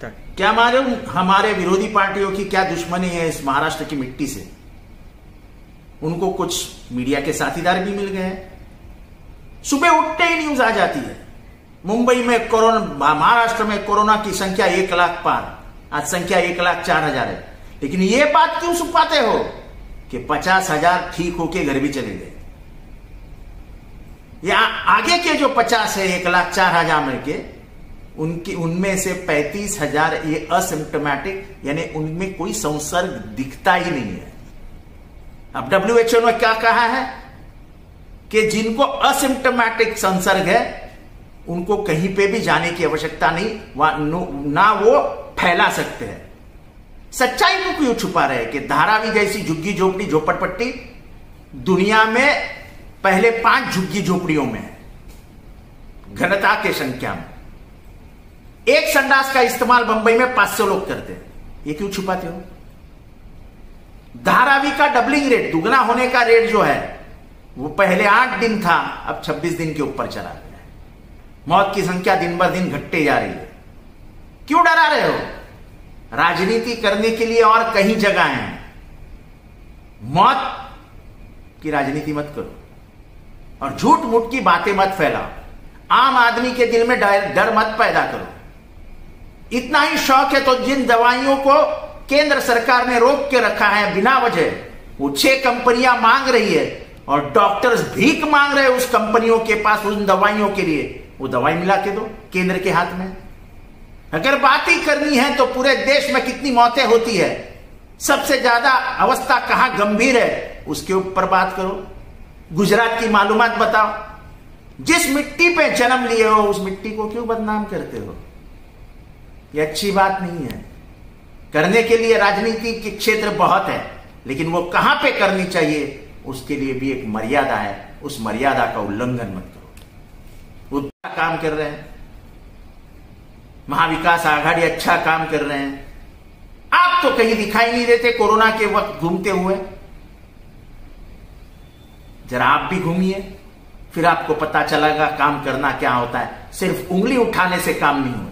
क्या मालूम हमारे विरोधी पार्टियों की क्या दुश्मनी है इस महाराष्ट्र की मिट्टी से। उनको कुछ मीडिया के साथीदार भी मिल गए हैं। सुबह उठते ही न्यूज आ जाती है मुंबई में कोरोना, महाराष्ट्र में कोरोना की संख्या 1 लाख पार, आज संख्या 1,04,000 है। लेकिन ये बात क्यों छुपाते हो कि 50,000 ठीक होके घर भी चले गए। या आगे के जो 50 है 1,04,000 में के उनमें से 35,000 ये असिम्प्टोमेटिक, यानी उनमें कोई संसर्ग दिखता ही नहीं है। अब WHO ने क्या कहा है कि जिनको असिम्प्टोमेटिक संसर्ग है उनको कहीं पे भी जाने की आवश्यकता नहीं, ना वो फैला सकते हैं। सच्चाई को क्यों छुपा रहे कि धारावी जैसी झुग्गी झोपड़ी झोपड़पट्टी दुनिया में पहले 5 झुग्गी झोपड़ियों में है घनता के संख्या में। एक संडास का इस्तेमाल बंबई में 500 लोग करते हैं, ये क्यों छुपाते हो? धारावी का डबलिंग रेट, दुगना होने का रेट जो है वो पहले 8 दिन था, अब 26 दिन के ऊपर चला गया है। मौत की संख्या दिन ब दिन घटते जा रही है। क्यों डरा रहे हो? राजनीति करने के लिए और कहीं जगह है, मौत की राजनीति मत करो और झूठ मूठ की बातें मत फैलाओ। आम आदमी के दिल में डर मत पैदा करो। इतना ही शौक है तो जिन दवाइयों को केंद्र सरकार ने रोक के रखा है बिना वजह, वो 6 कंपनियां मांग रही है और डॉक्टर्स भीख मांग रहे हैं उस कंपनियों के पास उन दवाइयों के लिए, वो दवाई मिला के दो केंद्र के हाथ में। अगर बात ही करनी है तो पूरे देश में कितनी मौतें होती है, सबसे ज्यादा अवस्था कहां गंभीर है, उसके ऊपर बात करो। गुजरात की मालूमात बताओ। जिस मिट्टी पे जन्म लिए हो उस मिट्टी को क्यों बदनाम करते हो? यह अच्छी बात नहीं है। करने के लिए राजनीति के क्षेत्र बहुत है, लेकिन वो कहां पे करनी चाहिए उसके लिए भी एक मर्यादा है। उस मर्यादा का उल्लंघन मत करो। वो काम कर रहे हैं, महाविकास आघाड़ी अच्छा काम कर रहे हैं, आप तो कहीं दिखाई नहीं देते कोरोना के वक्त घूमते हुए। जरा आप भी घूमिए, फिर आपको पता चलेगा काम करना क्या होता है। सिर्फ उंगली उठाने से काम नहीं होता।